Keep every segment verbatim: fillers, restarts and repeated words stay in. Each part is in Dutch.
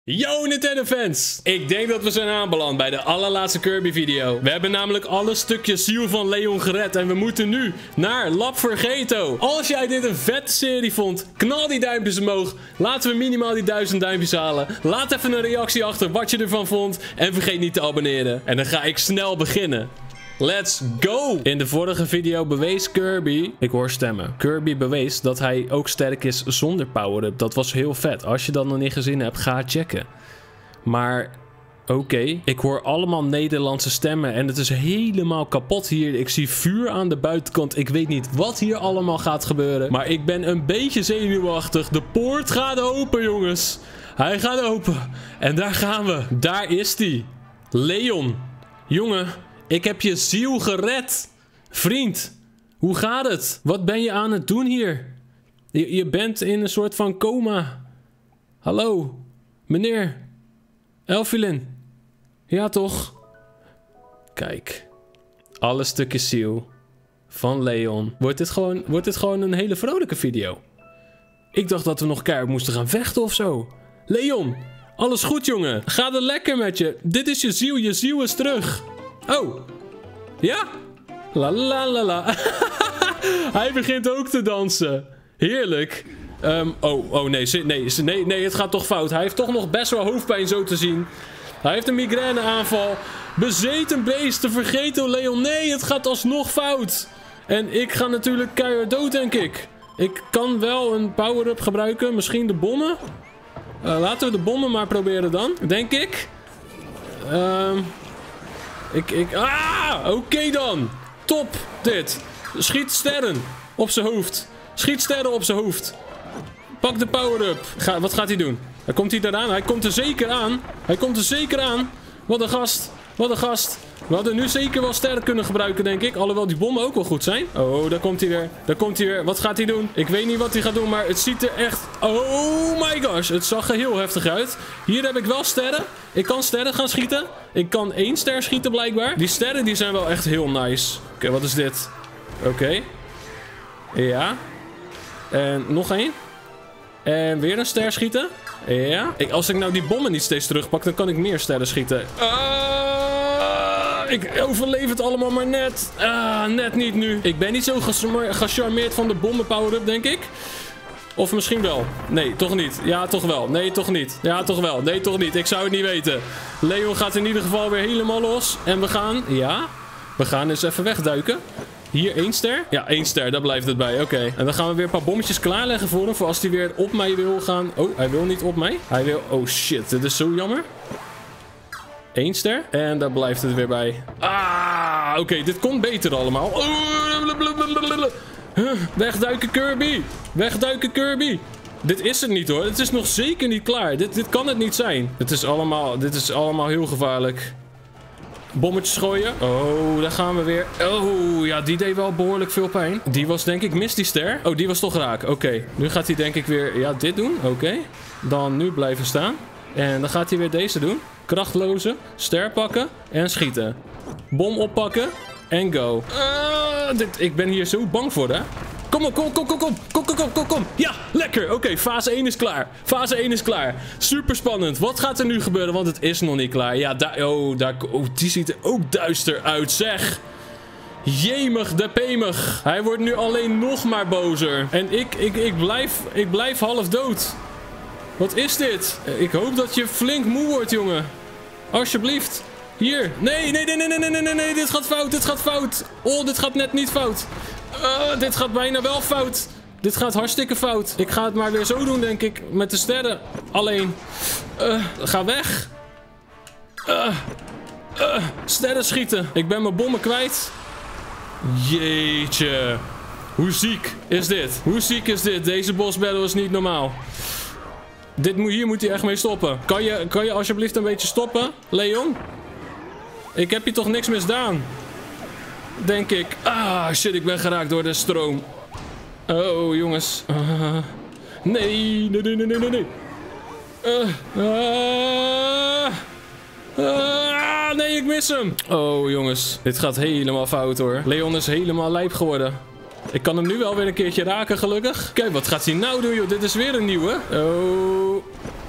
Yo Nintendo fans! Ik denk dat we zijn aanbeland bij de allerlaatste Kirby video. We hebben namelijk alle stukjes ziel van Leon gered en we moeten nu naar Lab Vergeto. Als jij dit een vette serie vond, knal die duimpjes omhoog. Laten we minimaal die duizend duimpjes halen. Laat even een reactie achter wat je ervan vond en vergeet niet te abonneren. En dan ga ik snel beginnen. Let's go! In de vorige video bewees Kirby... Ik hoor stemmen. Kirby bewees dat hij ook sterk is zonder power-up. Dat was heel vet. Als je dat nog niet gezien hebt, ga checken. Maar... Oké. Okay. Ik hoor allemaal Nederlandse stemmen. En het is helemaal kapot hier. Ik zie vuur aan de buitenkant. Ik weet niet wat hier allemaal gaat gebeuren. Maar ik ben een beetje zenuwachtig. De poort gaat open, jongens. Hij gaat open. En daar gaan we. Daar is hij. Leon. Jongen. Ik heb je ziel gered. Vriend, hoe gaat het? Wat ben je aan het doen hier? Je, je bent in een soort van coma. Hallo, meneer. Elfilin. Ja, toch? Kijk. Alle stukjes ziel van Leon. Wordt dit gewoon, wordt dit gewoon een hele vrolijke video? Ik dacht dat we nog keihard moesten gaan vechten of zo. Leon, alles goed, jongen? Gaat het lekker met je? Dit is je ziel, je ziel is terug. Oh. Ja? La la la la. Hij begint ook te dansen. Heerlijk. Um, oh, oh nee, nee, nee, nee, het gaat toch fout. Hij heeft toch nog best wel hoofdpijn zo te zien. Hij heeft een migraineaanval. Bezeten beest, te vergeten Leon. Nee, het gaat alsnog fout. En ik ga natuurlijk keihard dood, denk ik. Ik kan wel een power-up gebruiken. Misschien de bommen. Uh, laten we de bommen maar proberen dan, denk ik. Ehm... Um, Ik, ik... Ah! Oké okay dan. Top, dit. Schiet sterren op zijn hoofd. Schiet sterren op zijn hoofd. Pak de power-up. Ga, wat gaat hij doen? Hij komt hier eraan. Hij komt er zeker aan. Hij komt er zeker aan. Wat een gast. Wat een gast. We hadden nu zeker wel sterren kunnen gebruiken, denk ik. Alhoewel die bommen ook wel goed zijn. Oh, daar komt hij weer. Daar komt hij weer. Wat gaat hij doen? Ik weet niet wat hij gaat doen, maar het ziet er echt... Oh my gosh. Het zag er heel heftig uit. Hier heb ik wel sterren. Ik kan sterren gaan schieten. Ik kan één ster schieten, blijkbaar. Die sterren die zijn wel echt heel nice. Oké, okay, wat is dit? Oké. Okay. Ja. En nog één. En weer een ster schieten. Ja. Ik, als ik nou die bommen niet steeds terugpak, dan kan ik meer sterren schieten. Uh, ik overleef het allemaal maar net. Ah, net niet nu. Ik ben niet zo gecharmeerd van de bommen power-up, denk ik. Of misschien wel. Nee, toch niet. Ja, toch wel. Nee, toch niet. Ja, toch wel. Nee, toch niet. Ik zou het niet weten. Leon gaat in ieder geval weer helemaal los. En we gaan... Ja. We gaan eens even wegduiken. Hier één ster. Ja, één ster. Daar blijft het bij. Oké. Okay. En dan gaan we weer een paar bommetjes klaarleggen voor hem. Voor als hij weer op mij wil gaan. Oh, hij wil niet op mij. Hij wil... Oh shit. Dit is zo jammer. Eén ster. En daar blijft het weer bij. Ah, oké. Okay. Dit komt beter allemaal. Oh, wegduiken Kirby. Wegduiken Kirby. Dit is het niet hoor. Het is nog zeker niet klaar. Dit, dit kan het niet zijn. Het is allemaal, dit is allemaal heel gevaarlijk. Bommetjes gooien. Oh, daar gaan we weer. Oh, ja, die deed wel behoorlijk veel pijn. Die was denk ik mis die ster. Oh, die was toch raak. Oké. Okay. Nu gaat hij denk ik weer, ja, dit doen. Oké. Okay. Dan nu blijven staan. En dan gaat hij weer deze doen. Krachtloze. Ster pakken. En schieten. Bom oppakken. En go. Uh, dit, ik ben hier zo bang voor, hè. Kom op, kom, kom, kom, kom, kom, kom, kom, kom, kom. Ja, lekker. Oké, okay, fase één is klaar. Fase één is klaar. Super spannend. Wat gaat er nu gebeuren? Want het is nog niet klaar. Ja, daar, oh, daar, oh, die ziet er ook duister uit, zeg. Jemig de pemig. Hij wordt nu alleen nog maar bozer. En ik, ik, ik blijf, ik blijf half dood. Wat is dit? Ik hoop dat je flink moe wordt, jongen. Alsjeblieft. Hier. Nee, nee, nee, nee, nee, nee, nee, nee. Dit gaat fout, dit gaat fout. Oh, dit gaat net niet fout. Uh, dit gaat bijna wel fout. Dit gaat hartstikke fout. Ik ga het maar weer zo doen, denk ik. Met de sterren. Alleen. Uh, ga weg. Uh, uh, sterren schieten. Ik ben mijn bommen kwijt. Jeetje. Hoe ziek is dit? Hoe ziek is dit? Deze boss battle is niet normaal. Dit moet, hier moet hij echt mee stoppen. Kan je, kan je alsjeblieft een beetje stoppen, Leon? Ik heb je toch niks misdaan? Denk ik. Ah, shit, ik ben geraakt door de stroom. Oh, jongens. Uh, nee, nee, nee, nee, nee, nee. Uh, uh, uh, nee, ik mis hem. Oh, jongens. Dit gaat helemaal fout, hoor. Leon is helemaal lijp geworden. Ik kan hem nu wel weer een keertje raken, gelukkig. Kijk, wat gaat hij nou doen, joh? Dit is weer een nieuwe. Oh.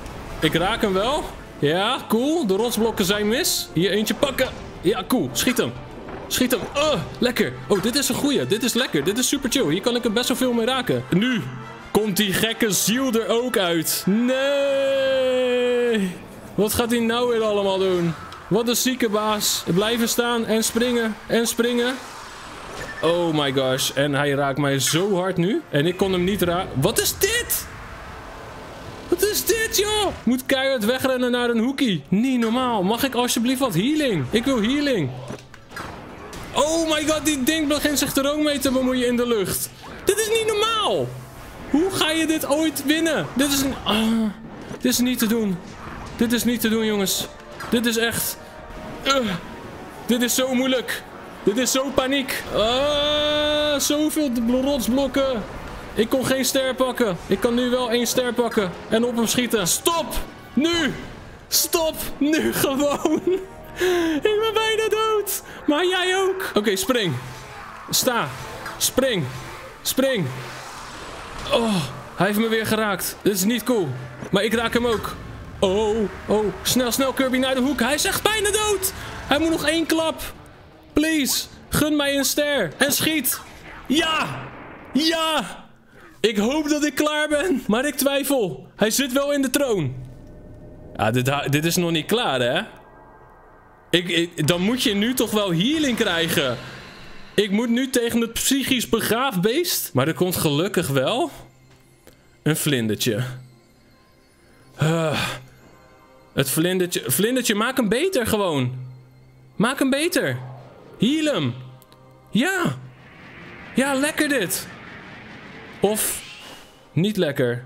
Ik raak hem wel. Ja, cool. De rotsblokken zijn mis. Hier eentje pakken. Ja, cool. Schiet hem. Schiet hem. Uh, lekker. Oh, dit is een goeie. Dit is lekker. Dit is super chill. Hier kan ik er best wel veel mee raken. Nu komt die gekke ziel er ook uit. Nee. Wat gaat hij nou weer allemaal doen? Wat een zieke baas. Blijven staan en springen. En springen. Oh my gosh. En hij raakt mij zo hard nu. En ik kon hem niet raken. Wat is dit? Wat is dit, joh? Ik moet keihard wegrennen naar een hoekie. Niet normaal. Mag ik alsjeblieft wat healing? Ik wil healing. Oh my god, die ding begint zich er ook mee te bemoeien in de lucht. Dit is niet normaal. Hoe ga je dit ooit winnen? Dit is een... Uh, dit is niet te doen. Dit is niet te doen, jongens. Dit is echt... Uh, dit is zo moeilijk. Dit is zo paniek. Uh, zoveel rotsblokken. Ik kon geen ster pakken. Ik kan nu wel één ster pakken. En op hem schieten. Stop! Nu! Stop! Nu gewoon! Ik ben bijna dood. Maar jij ook. Oké, okay, spring. Sta. Spring. Spring. Oh, hij heeft me weer geraakt. Dit is niet cool. Maar ik raak hem ook. Oh, oh. Snel, snel Kirby naar de hoek. Hij is echt bijna dood. Hij moet nog één klap. Please. Gun mij een ster. En schiet. Ja. Ja. Ik hoop dat ik klaar ben. Maar ik twijfel. Hij zit wel in de troon. Ja, dit, dit is nog niet klaar, hè? Ik, ik, dan moet je nu toch wel healing krijgen. Ik moet nu tegen het psychisch begraafbeest. Maar er komt gelukkig wel een vlindertje. Uh, het vlindertje. Vlindertje, maak hem beter gewoon. Maak hem beter. Heal hem. Ja. Ja, lekker dit. Of niet lekker.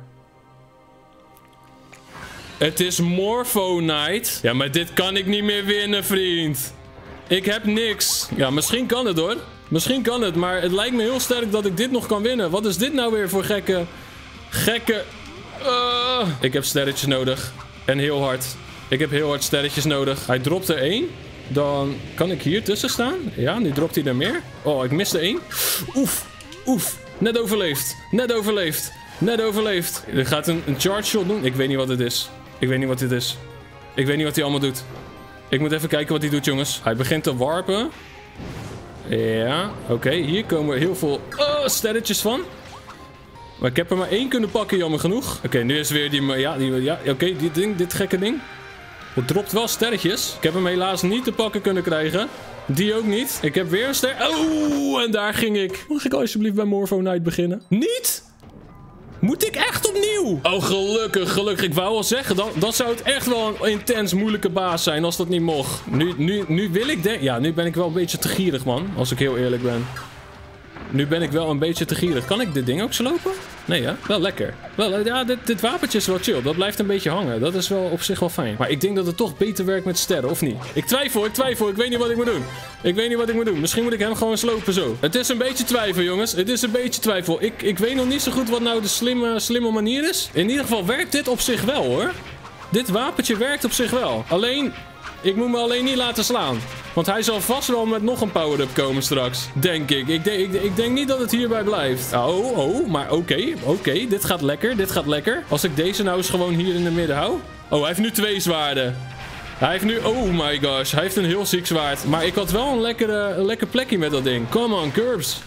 Het is Morpho Night. Ja, maar dit kan ik niet meer winnen, vriend. Ik heb niks. Ja, misschien kan het hoor. Misschien kan het, maar het lijkt me heel sterk dat ik dit nog kan winnen. Wat is dit nou weer voor gekke... Gekke... Uh, ik heb sterretjes nodig. En heel hard. Ik heb heel hard sterretjes nodig. Hij dropt er één. Dan kan ik hier tussen staan. Ja, nu dropt hij er meer. Oh, ik miste één. Oef. Oef. Net overleefd. Net overleefd. Net overleefd. Er gaat een, een charge shot doen. Ik weet niet wat het is. Ik weet niet wat dit is. Ik weet niet wat hij allemaal doet. Ik moet even kijken wat hij doet, jongens. Hij begint te warpen. Ja, oké. Okay. Hier komen heel veel uh, sterretjes van. Maar ik heb er maar één kunnen pakken, jammer genoeg. Oké, okay, nu is weer die... Ja, die, ja oké, okay, dit ding, dit gekke ding. Het dropt wel sterretjes. Ik heb hem helaas niet te pakken kunnen krijgen. Die ook niet. Ik heb weer een ster... Oh, en daar ging ik. Mag ik alsjeblieft bij Morpho Night beginnen? Niet? Moet ik echt opnieuw? Oh, gelukkig, gelukkig. Ik wou al zeggen, dan, dan zou het echt wel een intens moeilijke baas zijn als dat niet mocht. Nu, nu, nu wil ik denken... Ja, nu ben ik wel een beetje te gierig, man. Als ik heel eerlijk ben. Nu ben ik wel een beetje te gierig. Kan ik dit ding ook slopen? Nee, hè? Wel lekker. Wel, ja, dit, dit wapentje is wel chill. Dat blijft een beetje hangen. Dat is wel op zich wel fijn. Maar ik denk dat het toch beter werkt met sterren, of niet? Ik twijfel, ik twijfel. Ik weet niet wat ik moet doen. Ik weet niet wat ik moet doen. Misschien moet ik hem gewoon slopen zo. Het is een beetje twijfel, jongens. Het is een beetje twijfel. Ik, ik weet nog niet zo goed wat nou de slimme, slimme manier is. In ieder geval werkt dit op zich wel, hoor. Dit wapentje werkt op zich wel. Alleen... Ik moet me alleen niet laten slaan. Want hij zal vast wel met nog een power-up komen straks. Denk ik. Ik, de ik, ik denk niet dat het hierbij blijft. Oh, oh. Maar oké. Okay, oké. Okay. Dit gaat lekker. Dit gaat lekker. Als ik deze nou eens gewoon hier in het midden hou. Oh, hij heeft nu twee zwaarden. Hij heeft nu... Oh my gosh. Hij heeft een heel ziek zwaard. Maar ik had wel een, lekkere, een lekker plekje met dat ding. Come on, Curbs.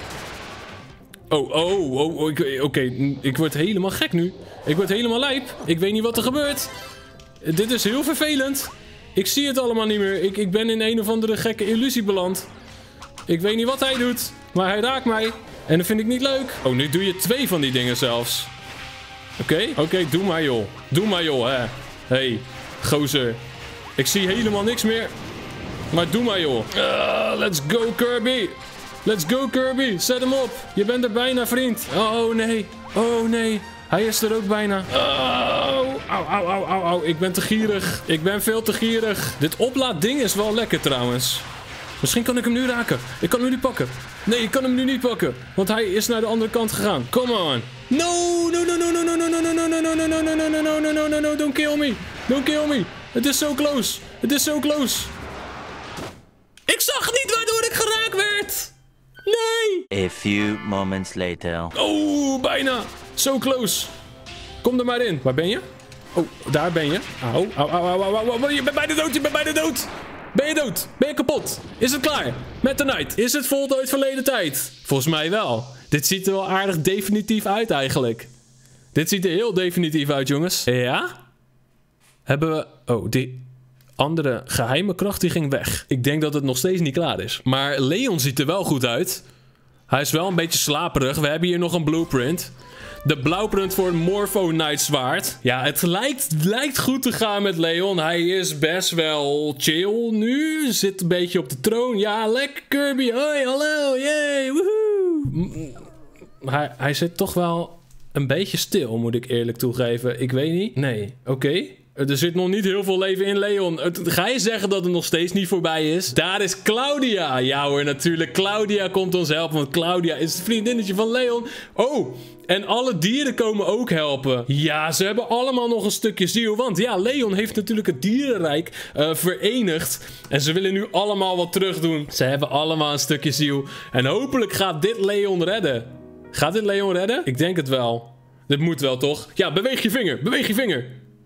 Oh, oh, oh. oh Oké. Okay. Ik word helemaal gek nu. Ik word helemaal lijp. Ik weet niet wat er gebeurt. Dit is heel vervelend. Ik zie het allemaal niet meer. Ik, ik ben in een of andere gekke illusie beland. Ik weet niet wat hij doet. Maar hij raakt mij. En dat vind ik niet leuk. Oh, nu doe je twee van die dingen zelfs. Oké, okay, oké, okay, doe maar joh. Doe maar joh, hè. Hey, gozer. Ik zie helemaal niks meer. Maar doe maar joh. Uh, let's go Kirby. Let's go Kirby. Zet hem op. Je bent er bijna, vriend. Oh nee. Oh nee. Hij is er ook bijna. Oh, au, au, au, au, au. Ik ben te gierig. Ik ben veel te gierig. Dit oplaadding is wel lekker trouwens. Misschien kan ik hem nu raken. Ik kan hem nu pakken. Nee, ik kan hem nu niet pakken. Want hij is naar de andere kant gegaan. Come on. No, no, no, no, no, no, no, no, no, no, no, no, no, no, no, no, no, no, no, no, don't kill me. Don't kill me. Het is zo close. Het is zo close. Ik zag niet waardoor ik geraakt werd. Nee. A few moments later. Oh, bijna. So close. Kom er maar in. Waar ben je? Oh, daar ben je. Au, au, au, au, au, au, au. Je bent bijna dood, je bent bijna dood. Ben je dood? Ben je kapot? Is het klaar? Met de night? Is het voltooid verleden tijd? Volgens mij wel. Dit ziet er wel aardig definitief uit eigenlijk. Dit ziet er heel definitief uit, jongens. Ja? Hebben we... Oh, die andere geheime kracht die ging weg. Ik denk dat het nog steeds niet klaar is. Maar Leon ziet er wel goed uit. Hij is wel een beetje slaperig. We hebben hier nog een blueprint. De blauwprint voor een Morpho Knight zwaard. Ja, het lijkt, lijkt goed te gaan met Leon. Hij is best wel chill nu. Zit een beetje op de troon. Ja, lekker Kirby. Hoi, hallo, yay, woehoe. Hij, hij zit toch wel een beetje stil, moet ik eerlijk toegeven. Ik weet niet. Nee, oké. Okay. Er zit nog niet heel veel leven in Leon. Ga je zeggen dat het nog steeds niet voorbij is? Daar is Claudia. Ja hoor, natuurlijk. Claudia komt ons helpen. Want Claudia is het vriendinnetje van Leon. Oh, en alle dieren komen ook helpen. Ja, ze hebben allemaal nog een stukje ziel. Want ja, Leon heeft natuurlijk het dierenrijk uh, verenigd. En ze willen nu allemaal wat terug doen. Ze hebben allemaal een stukje ziel. En hopelijk gaat dit Leon redden. Gaat dit Leon redden? Ik denk het wel. Dit moet wel, toch? Ja, beweeg je vinger. Beweeg je vinger.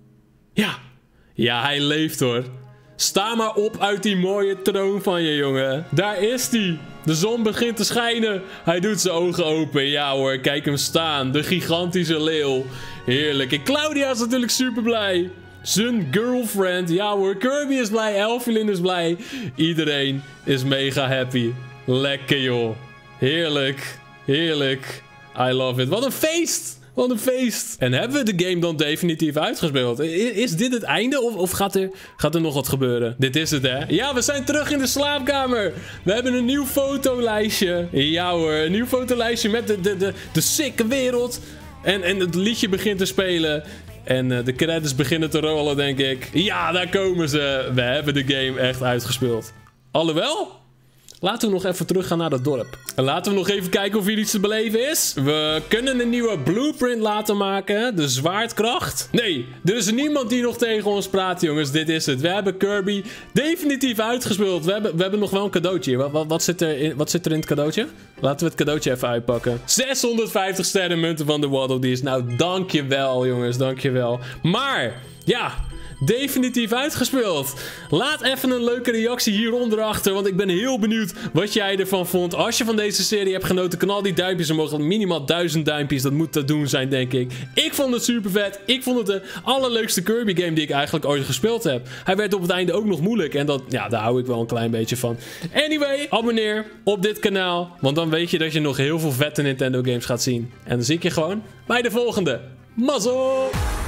Ja. Ja, hij leeft hoor. Sta maar op uit die mooie troon van je, jongen. Daar is hij. De zon begint te schijnen. Hij doet zijn ogen open. Ja hoor, kijk hem staan. De gigantische leeuw. Heerlijk. En Claudia is natuurlijk super blij. Zijn girlfriend. Ja hoor, Kirby is blij. Elfilin is blij. Iedereen is mega happy. Lekker joh. Heerlijk. Heerlijk. I love it. Wat een feest. Wat een feest. En hebben we de game dan definitief uitgespeeld? Is dit het einde of, of gaat, er, gaat er nog wat gebeuren? Dit is het, hè? Ja, we zijn terug in de slaapkamer. We hebben een nieuw fotolijstje. Ja hoor, een nieuw fotolijstje met de, de, de, de sikke wereld. En, en het liedje begint te spelen. En uh, de credits beginnen te rollen, denk ik. Ja, daar komen ze. We hebben de game echt uitgespeeld. Alhoewel... Laten we nog even teruggaan naar dat dorp. En laten we nog even kijken of hier iets te beleven is. We kunnen een nieuwe blueprint laten maken. De zwaardkracht. Nee, er is niemand die nog tegen ons praat, jongens. Dit is het. We hebben Kirby definitief uitgespeeld. We hebben, we hebben nog wel een cadeautje. Wat, wat, wat, zit er in, wat zit er in het cadeautje? Laten we het cadeautje even uitpakken. zeshonderdvijftig sterren munten van de Waddle Dees. Nou, dankjewel, jongens. Dankjewel. Maar, ja... Definitief uitgespeeld. Laat even een leuke reactie hieronder achter. Want ik ben heel benieuwd wat jij ervan vond. Als je van deze serie hebt genoten, knal die duimpjes. Er mogen minimaal duizend duimpjes. Dat moet te doen zijn, denk ik. Ik vond het super vet. Ik vond het de allerleukste Kirby game die ik eigenlijk ooit gespeeld heb. Hij werd op het einde ook nog moeilijk. En dat, ja, daar hou ik wel een klein beetje van. Anyway, abonneer op dit kanaal. Want dan weet je dat je nog heel veel vette Nintendo games gaat zien. En dan zie ik je gewoon bij de volgende. Mazzel!